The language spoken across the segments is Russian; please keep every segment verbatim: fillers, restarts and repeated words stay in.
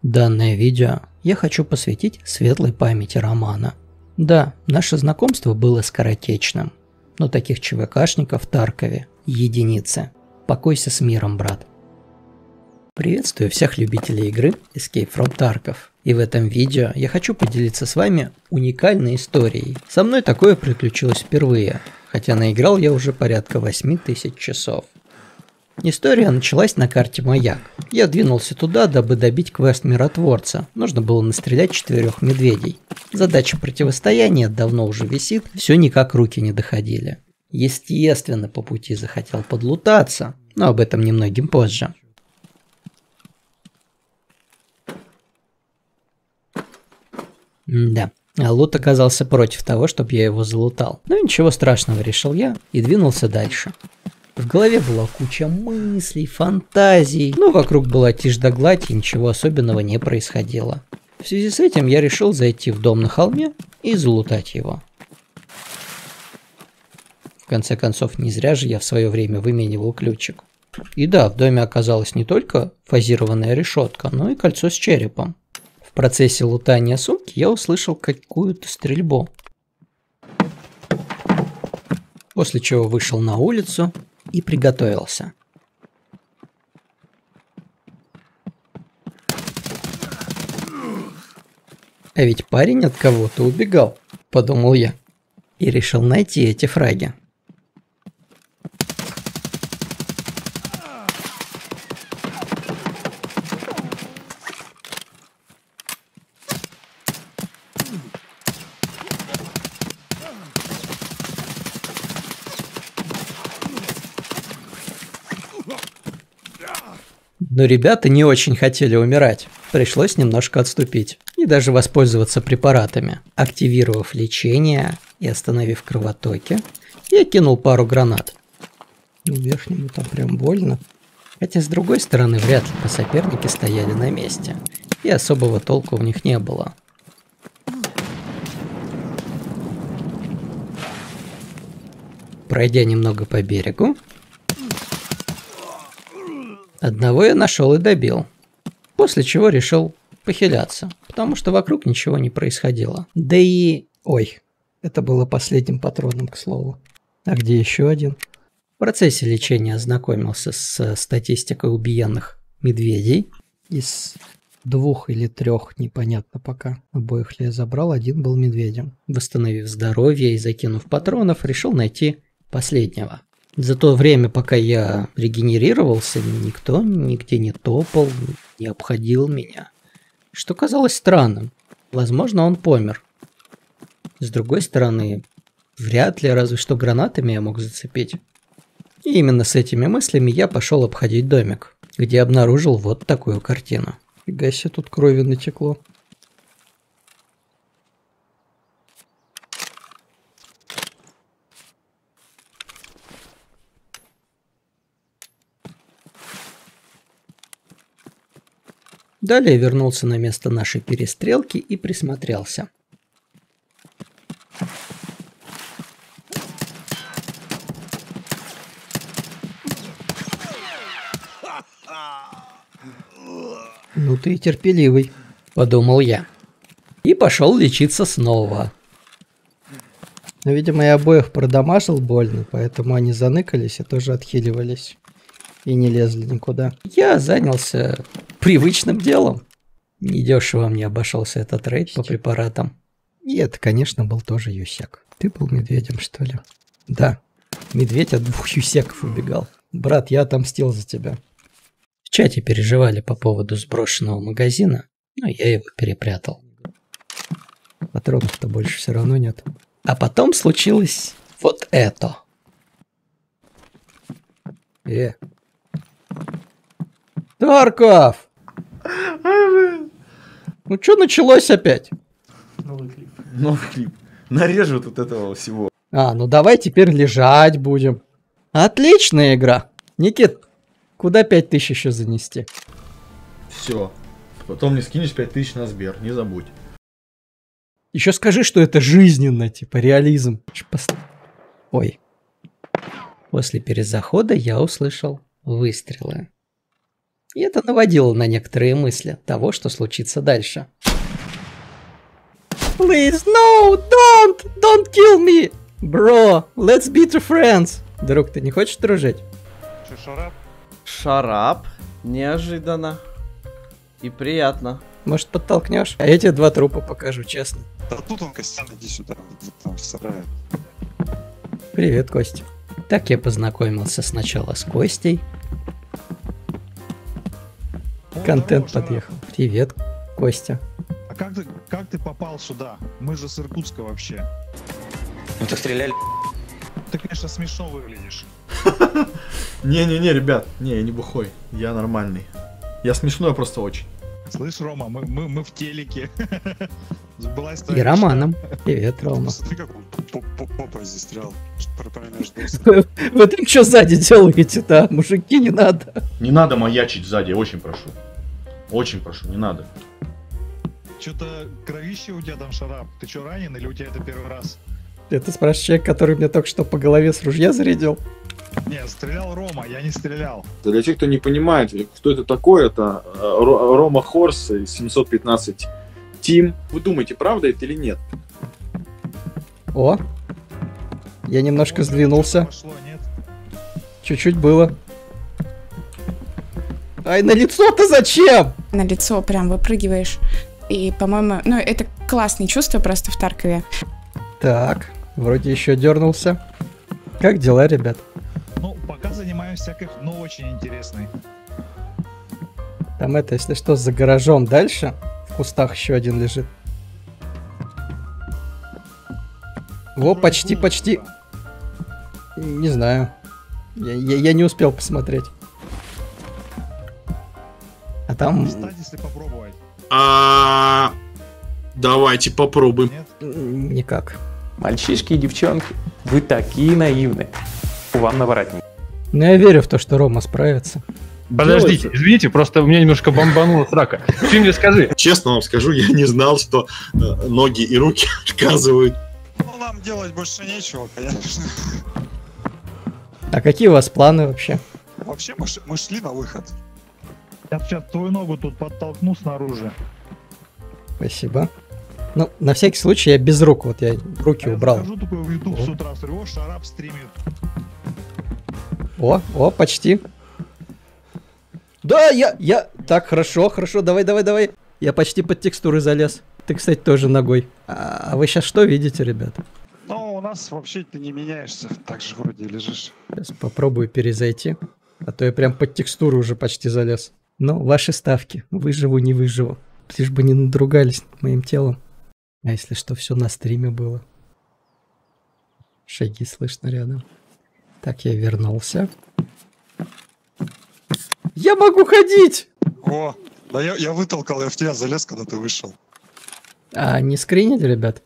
Данное видео я хочу посвятить светлой памяти Романа. Да, наше знакомство было скоротечным, но таких ЧВКшников в Таркове единицы. Покойся с миром, брат. Приветствую всех любителей игры Escape from Tarkov. И в этом видео я хочу поделиться с вами уникальной историей. Со мной такое приключилось впервые, хотя наиграл я уже порядка восемь тысяч часов. История началась на карте Маяк. Я двинулся туда, дабы добить квест Миротворца. Нужно было настрелять четырех медведей. Задача противостояния давно уже висит, все никак руки не доходили. Естественно, по пути захотел подлутаться, но об этом немногим позже. Да, а лут оказался против того, чтобы я его залутал. Но ничего страшного, решил я и двинулся дальше. В голове была куча мыслей, фантазий, но вокруг была тишь да гладь и ничего особенного не происходило. В связи с этим я решил зайти в дом на холме и залутать его. В конце концов, не зря же я в свое время выменивал ключик. И да, в доме оказалась не только фазированная решетка, но и кольцо с черепом. В процессе лутания сумки я услышал какую-то стрельбу. После чего вышел на улицу и приготовился. А ведь парень от кого-то убегал, подумал я, и решил найти эти фраги. Но ребята не очень хотели умирать, пришлось немножко отступить и даже воспользоваться препаратами. Активировав лечение и остановив кровотоки, я кинул пару гранат. Верхнему там прям больно. Хотя с другой стороны вряд ли соперники стояли на месте, и особого толку в них не было. Пройдя немного по берегу, одного я нашел и добил, после чего решил похиляться, потому что вокруг ничего не происходило. Да и... Ой, это было последним патроном, к слову. А где еще один? В процессе лечения ознакомился с статистикой убиенных медведей. Из двух или трех, непонятно пока, обоих ли я забрал, один был медведем. Восстановив здоровье и закинув патронов, решил найти последнего. За то время, пока я регенерировался, никто нигде не топал, не обходил меня. Что казалось странным. Возможно, он помер. С другой стороны, вряд ли, разве что гранатами я мог зацепить. И именно с этими мыслями я пошел обходить домик, где обнаружил вот такую картину. Фига себе, тут крови натекло. Далее вернулся на место нашей перестрелки и присмотрелся. Ну ты и терпеливый, подумал я. И пошел лечиться снова. Но, видимо, я обоих продамажил больно, поэтому они заныкались и тоже отхиливались. И не лезли никуда. Я занялся привычным делом. Недешево мне обошелся этот рейд по препаратам. И это, конечно, был тоже юсек. Ты был медведем, что ли? Да. Медведь от двух юсеков убегал. Брат, я отомстил за тебя. В чате переживали по поводу сброшенного магазина, но я его перепрятал. Патронов-то больше все равно нет. А потом случилось вот это. Э. Тарков! Ну что началось опять? Новый клип. Новый клип. Нарежу тут этого всего. А, ну давай теперь лежать будем. Отличная игра. Никит, куда пять тысяч еще занести? Все. Потом мне скинешь пять тысяч на Сбер, не забудь. Еще скажи, что это жизненно, типа реализм. Ой. После перезахода я услышал выстрелы. И это наводило на некоторые мысли того, что случится дальше. Please, no, don't, don't kill me! Bro, let's be two friends. Друг, ты не хочешь дружить? Че, шарап? Шарап. Неожиданно. И приятно. Может, подтолкнешь? А я тебе два трупа покажу, честно. Да тут он, Костян, иди сюда. Там в сарае. Привет, Костя. Так я познакомился сначала с Костей. О, Контент здорово, подъехал. Привет, Костя. Шарап. А как ты, как ты попал сюда? Мы же с Иркутска вообще. Ну так стреляли. Ты, конечно, смешно выглядишь. Не-не-не, ребят, не, я не бухой, я нормальный. Я смешной просто очень. Слышь, Рома, мы, мы, мы в телеке. Сбылась И твоя Романом. Привет, Рома. Смотри, как он поп- поп- попой застрял. Что-то промежду. Вы там что сзади делаете-то, мужики, не надо. Не надо маячить сзади, очень прошу. Очень прошу, не надо. мечта. Что-то кровище у тебя там, Шарап. Ты что, ранен или у тебя это первый раз? Это спрашивает человек, который мне только что по голове с ружья зарядил. Не, стрелял Рома, я не стрелял. Для тех, кто не понимает, кто это такой, это э, Ро- Рома Хорс из семьсот пятнадцать Team. Вы думаете, правда это или нет? О, я немножко О, сдвинулся. Пошло, нет? Чуть-чуть было. Ай, на лицо-то зачем? На лицо прям выпрыгиваешь. И, по-моему, ну, это классное чувство просто в Таркове. Так, вроде еще дернулся. Как дела, ребят? Ну, пока занимаюсь всякой, но очень интересной. Там это, если что, за гаражом дальше. В кустах еще один лежит. Во, почти, почти. Не знаю. Я, я, я не успел посмотреть. А там... Встать, если попробовать. А, давайте попробуем. Нет? м, Никак. Мальчишки и девчонки, вы такие наивны. Вам наворотник. Но я верю в то, что Рома справится. Подождите, извините, просто у меня немножко бомбанула срака. Ты мне скажи. Честно вам скажу, я не знал, что э, ноги и руки отказывают. Ну, нам делать больше нечего, конечно. А какие у вас планы вообще? Вообще, мы, ш- мы шли на выход. Я сейчас твою ногу тут подтолкну снаружи. Спасибо. Ну, на всякий случай я без рук, вот я руки А я убрал. захожу такой в YouTube О. с утра, смотрю, о, Шарап стримит. О, о, почти. Да, я, я... Так, хорошо, хорошо, давай, давай, давай. Я почти под текстуры залез. Ты, кстати, тоже ногой. А, а вы сейчас что видите, ребята? Ну, у нас вообще ты не меняешься. Так же вроде лежишь. Сейчас попробую перезайти. А то я прям под текстуру уже почти залез. Ну, ваши ставки. Выживу, не выживу. Лишь бы не надругались над моим телом. А если что, все на стриме было. Шаги слышно рядом. Так, я вернулся. Я могу ходить! О, да я, я вытолкал, я в тебя залез, когда ты вышел. А не скринили, ребят?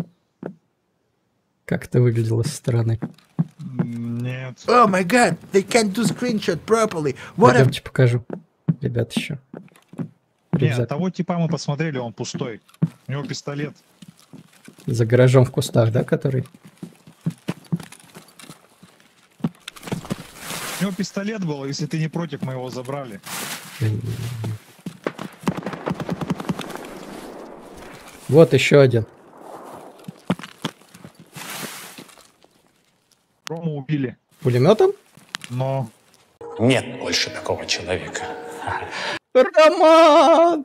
Как это выглядело со стороны? М, Нет. Oh my god, they can't do screenshot properly. What a... Пойдемте покажу. Ребят, еще. Нет, того типа мы посмотрели, он пустой. У него пистолет. За гаражом в кустах, да, который? У него пистолет был, если ты не против, мы его забрали. Вот еще один. Рому убили. Пулеметом? Но Нет больше такого человека. Роман!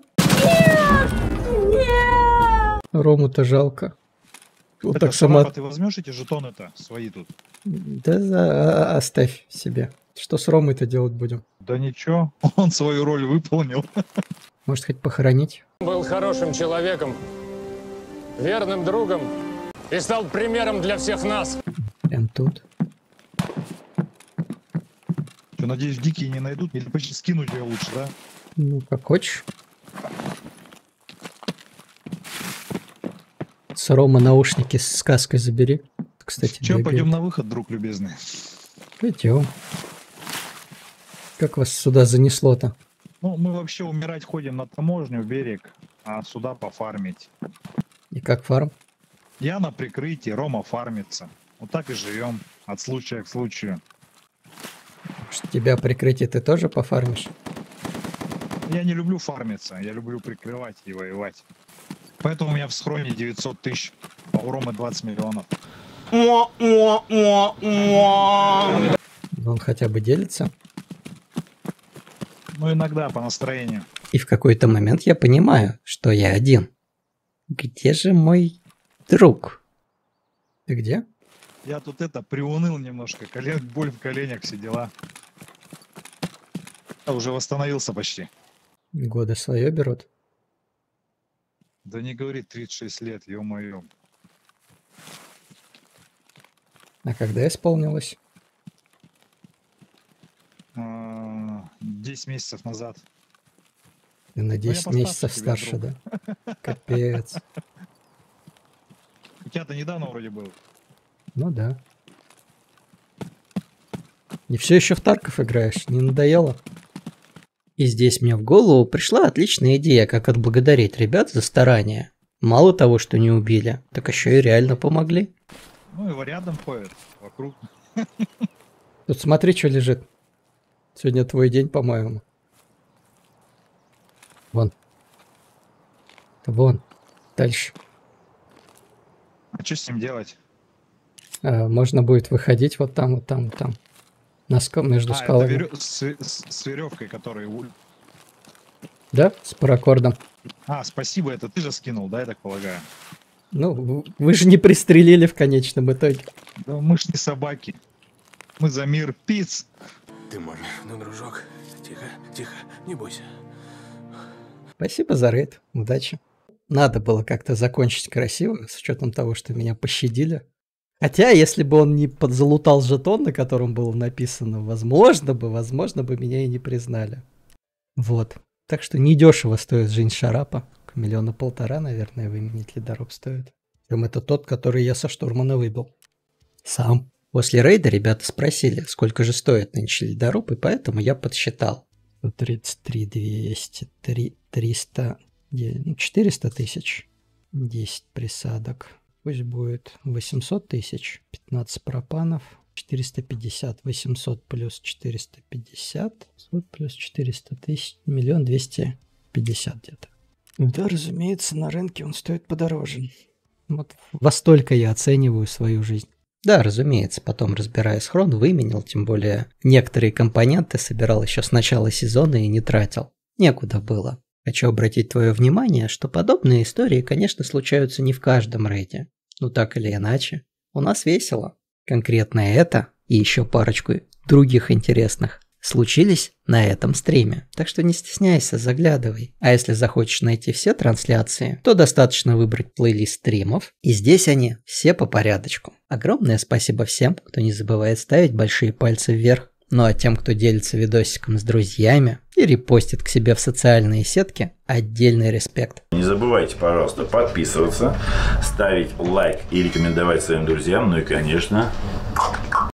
Рому-то жалко. Вот это так сама... Шарапа, ты возьмешь эти жетоны-то свои тут? Да за- а- оставь себе. Что с Ромой-то делать будем? Да ничего, он свою роль выполнил. Может, хоть похоронить? Был хорошим человеком, верным другом и стал примером для всех нас. Прям тут. Что, надеюсь, дикие не найдут? Или почти скинуть ее лучше, да? Ну, как хочешь. С Рома наушники с сказкой забери. Кстати, Че, бегает. пойдем на выход, друг любезный? Пойдем. Как вас сюда занесло-то? Ну, мы вообще умирать ходим на таможню, в берег, а сюда пофармить. И как фарм? Я на прикрытии, Рома фармится. Вот так и живем, от случая к случаю. Может, тебя прикрытие ты тоже пофармишь? Я не люблю фармиться, я люблю прикрывать и воевать. Поэтому у меня в схроне девятьсот тысяч, а у Ромы двадцать миллионов. Он хотя бы делится. Ну, иногда по настроению. И в какой-то момент я понимаю, что я один. Где же мой друг? Ты где? Я тут это, приуныл немножко, колен, боль в коленях, все дела. Я уже восстановился почти. Годы свое берут. Да не говори, тридцать шесть лет, ё-моё. А когда исполнилось? десять месяцев назад. Ты на десять месяцев старше, да? Капец. У тебя-то недавно вроде был. Ну да. И все еще в Тарков играешь, не надоело? И здесь мне в голову пришла отличная идея, как отблагодарить ребят за старания. Мало того, что не убили, так еще и реально помогли. Ну и рядом ходят, вокруг. Тут смотри, что лежит. Сегодня твой день, по-моему. Вон. Вон. Дальше. А что с ним делать? А, можно будет выходить вот там, вот там, вот там. На ска- между а, скалами. Это верё... с, с, с веревкой, которая... Да, с паракордом. А, спасибо, это ты же скинул, да, я так полагаю? Ну, вы же не пристрелили в конечном итоге. Да мы ж не собаки. Мы за мир пиц. Ты можешь, ну, дружок, тихо, тихо, не бойся. Спасибо за рейд, удачи. Надо было как-то закончить красиво, с учетом того, что меня пощадили. Хотя, если бы он не подзалутал жетон, на котором было написано, возможно бы, возможно бы меня и не признали. Вот. Так что недешево стоит жизнь Шарапа. К миллиона полтора, наверное, выменить лидоруб стоит. Прям это тот, который я со штурмана выбил. Сам. После рейда ребята спросили, сколько же стоит нынче ледоруб, и поэтому я подсчитал. тридцать три, двести, три, триста, четыреста тысяч. десять присадок. Пусть будет восемьсот тысяч. пятнадцать пропанов. четыреста пятьдесят. восемьсот плюс четыреста пятьдесят. Плюс четыреста тысяч. Миллион двести пятьдесят где-то. Да, разумеется, на рынке он стоит подороже. Вот во столько я оцениваю свою жизнь. Да, разумеется, потом, разбирая схрон, выменил, тем более некоторые компоненты собирал еще с начала сезона и не тратил. Некуда было. Хочу обратить твое внимание, что подобные истории, конечно, случаются не в каждом рейде. Ну так или иначе. У нас весело. Конкретно это и еще парочку других интересных случились на этом стриме. Так что не стесняйся, заглядывай. А если захочешь найти все трансляции, то достаточно выбрать плейлист стримов. И здесь они все по порядочку. Огромное спасибо всем, кто не забывает ставить большие пальцы вверх. Ну а тем, кто делится видосиком с друзьями и репостит к себе в социальные сетки, отдельный респект. Не забывайте, пожалуйста, подписываться, ставить лайк и рекомендовать своим друзьям. Ну и, конечно,